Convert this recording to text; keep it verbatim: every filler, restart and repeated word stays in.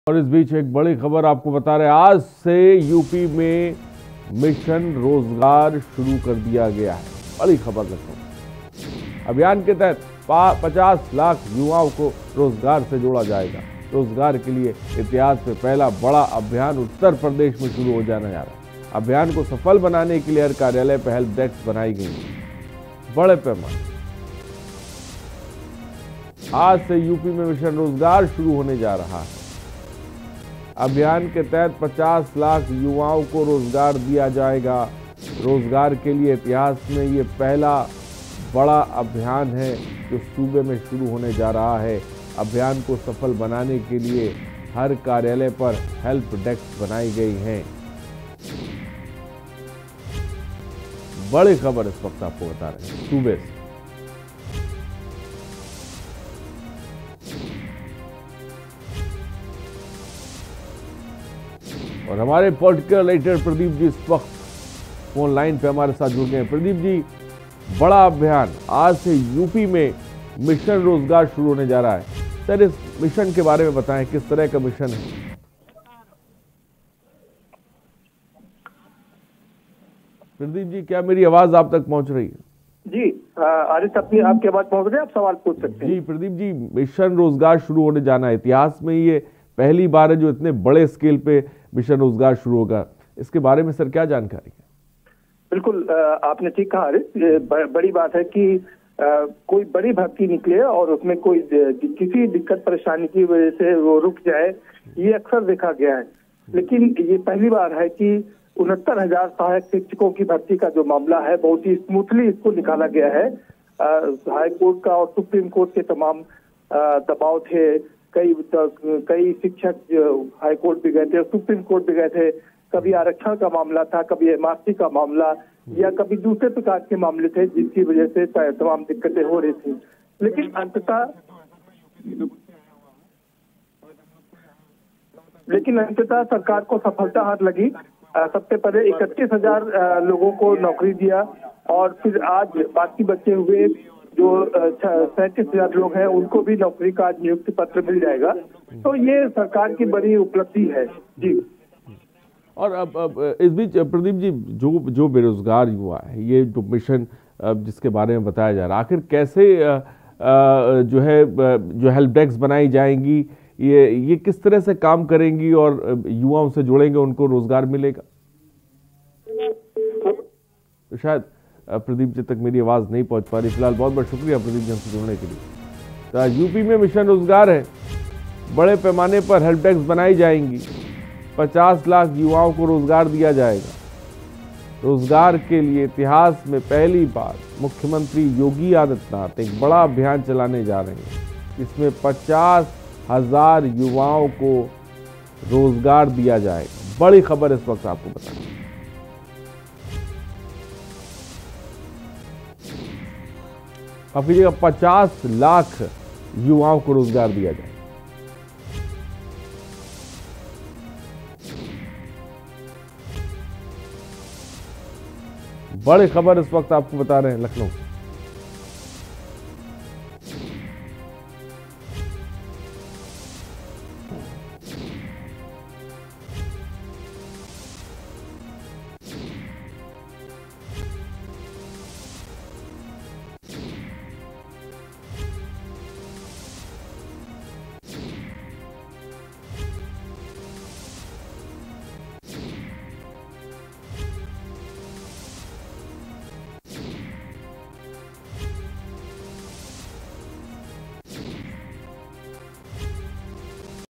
और इस बीच एक बड़ी खबर आपको बता रहे हैं, आज से यूपी में मिशन रोजगार शुरू कर दिया गया है। बड़ी खबर लखनऊ। अभियान के तहत पचास लाख युवाओं को रोजगार से जोड़ा जाएगा। रोजगार के लिए इतिहास में पहला बड़ा अभियान उत्तर प्रदेश में शुरू हो जाने जा रहा है। अभियान को सफल बनाने के लिए हर कार्यालय पर हेल्प डेस्क बनाई गई है। बड़े पैमाने आज से यूपी में मिशन रोजगार शुरू होने जा रहा है। अभियान के तहत पचास लाख युवाओं को रोजगार दिया जाएगा। रोजगार के लिए इतिहास में ये पहला बड़ा अभियान है जो सूबे में शुरू होने जा रहा है। अभियान को सफल बनाने के लिए हर कार्यालय पर हेल्प डेस्क बनाई गई हैं। बड़ी खबर इस वक्त आपको बता रहे हैं सूबे से। और हमारे पॉलिटिकल एडिटर प्रदीप जी इस वक्त फोन लाइन पे हमारे साथ जुड़ गए हैं। प्रदीप जी, बड़ा अभियान आज से यूपी में मिशन रोजगार शुरू होने जा रहा है। सर, इस मिशन के बारे में बताएं, किस तरह का मिशन है? प्रदीप जी, क्या मेरी आवाज आप तक पहुंच रही है? जी आरिफ, अपनी आपकी आवाज पहुंच रही है, आप सवाल पूछ सकते हैं। जी प्रदीप जी, मिशन रोजगार शुरू होने जाना है। इतिहास में ये पहली बार है जो इतने बड़े स्केल पे मिशन रोजगार शुरू होगा। इसके बारे में सर क्या जानकारी है? बिल्कुल, आपने ठीक कहा आरिफ, बड़ी बात है कि आ, कोई बड़ी भर्ती निकले और उसमें कोई किसी दिक्कत परेशानी की वजह से वो रुक जाए, ये अक्सर देखा गया है। लेकिन ये पहली बार है कि उनहत्तर हजार सहायक शिक्षकों की भर्ती का जो मामला है बहुत ही स्मूथली इसको निकाला गया है। हाई कोर्ट का और सुप्रीम कोर्ट के तमाम दबाव थे। कई कई शिक्षक हाई कोर्ट भी गए थे, सुप्रीम कोर्ट भी गए थे। कभी आरक्षण का मामला था, कभी एमआरसी का मामला या कभी दूसरे प्रकार के मामले थे जिसकी वजह से तमाम दिक्कतें हो रही थी। लेकिन अंततः लेकिन अंततः सरकार को सफलता हाथ लगी। सबसे पहले इकतीस हजार लोगों को नौकरी दिया और फिर आज बाकी बचे हुए जो सैंतीस हजार लोग हैं उनको भी नौकरी का नियुक्ति पत्र मिल जाएगा। तो ये सरकार की बड़ी उपलब्धि है जी। और अब, अब इस बीच प्रदीप जी, जो जो बेरोजगार युवा है, ये जो मिशन जिसके बारे में बताया जा रहा है, आखिर कैसे जो है जो हेल्प डेस्क बनाई जाएंगी, ये ये किस तरह से काम करेंगी और युवाओं से जुड़ेंगे, उनको रोजगार मिलेगा? तो शायद प्रदीप जी तक मेरी आवाज नहीं पहुंच पा रही। फिलहाल बहुत बहुत शुक्रिया प्रदीप जी हमसे जुड़ने के लिए। तो यूपी में मिशन रोजगार है, बड़े पैमाने पर हेल्प डेस्क बनाई जाएंगी, पचास लाख युवाओं को रोजगार दिया जाएगा। रोजगार के लिए इतिहास में पहली बार मुख्यमंत्री योगी आदित्यनाथ एक बड़ा अभियान चलाने जा रहे हैं। इसमें पचास हजार युवाओं को रोजगार दिया जाएगा। बड़ी खबर इस वक्त आपको बताएं। अब कीजिएगा, पचास लाख युवाओं को रोजगार दिया जाए। बड़ी खबर इस वक्त आपको बता रहे हैं लखनऊ से।